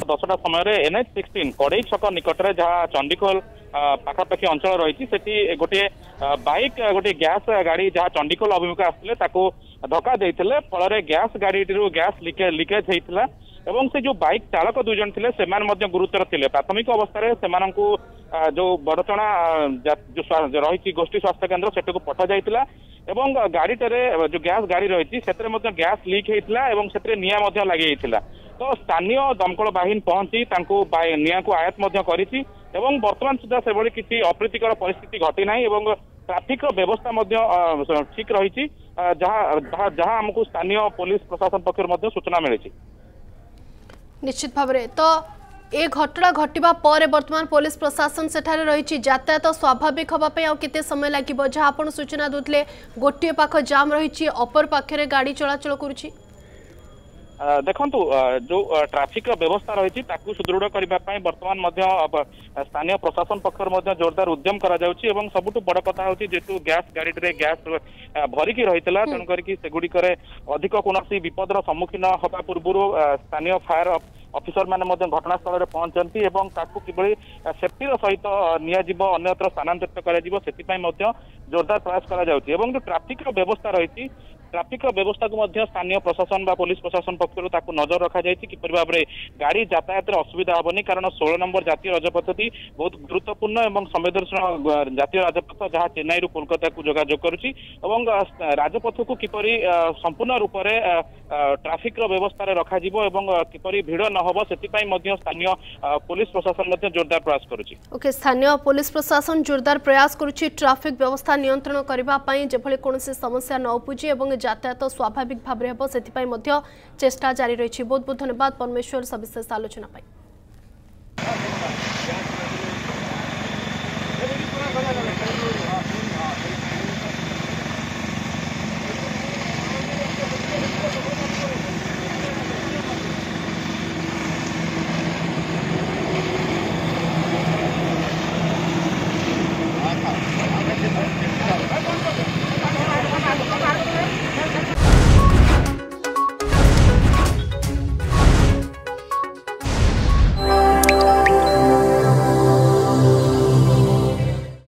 10टा समय NH-16 कड़ई छक निकट में जहाँ चंडीखोल पाखापाखि अंचल रही गोटे बाइक गोटे गैस गाड़ी जहाँ चंडीखोल अभिमुखे आसते धक्का देते फल गैस गाड़ी गैस लिकेज होता एवं से जो बाइक चालक 2 जन थे से गुरुतर थे प्राथमिक अवस्था जो बड़चणा जो रही गोष्ठी स्वास्थ्य केन्द्र से पठा जाइतिला एवं गाड़ीटे जो गैस गाड़ी रही गैस लीक होता से निया लगी तो स्थानीय दमकल बाहिनी पहुंची निया को आयत करी वर्तमान सुधा से किसी अप्रीतिकर परिस्थिति घटी ना ट्राफिक व्यवस्था ठीक रही जहाँ आमको स्थानीय पुलिस प्रशासन पक्ष सूचना मिली निश्चित भाव तो ए घटना घटवा पर वर्तमान पुलिस प्रशासन सेठारे रही यातायात स्वाभाविक हाँपाई आते समय लगे जहाँ आप सूचना दूसरे गोटे पाख जाम रही अपर पाखे गाड़ी चलाचल करुच्ची देखु जो ट्राफिक व्यवस्था रही सुदृढ़ करने वर्तमान स्थानीय प्रशासन पक्ष जोरदार उद्यम कर सबुठ बड़ कथा हूँ जेतु गैस गाड़ी गैस भरिकी रही तेणुक सेगुड़िक अधिक कौन विपदर सम्मुखीन हवा पूर्व स्थानीय फायर ऑफिसर माने घटनास्थल में पहुंचती किभली सेफ्टी सहित नियाजिब अन्यत्र स्थानांतरित कर जोरदार प्रयास कर ट्राफिक व्यवस्था रही ट्राफिक व्यवस्था को स्थानीय प्रशासन व पुलिस प्रशासन पक्ष नजर रखा जाए किपर भाव में गाड़ी यातायात असुविधा हेनी कारण 16 नंबर जातीय राजपथटी बहुत गुरुत्वपूर्ण और संवेदनशील जातीय राजपथ जहाँ चेन्नई कोलकाता को जोगाजोग करुच्ची राजपथ को किपर संपूर्ण रूप से ट्राफिक व्यवस्था रखा किपर भिड़ न हो से स्थानीय पुलिस प्रशासन जोरदार प्रयास करुच्ची ओके स्थानीय पुलिस प्रशासन जोरदार प्रयास करुच्ची ट्राफिक व्यवस्था नियंत्रण करने जेभली कौन समस्या न उपजे यातायात स्वाभाविक भाव में चेष्टा जारी रही बहुत बहुत धन्यवाद परमेश्वर सविशेष आलोचना।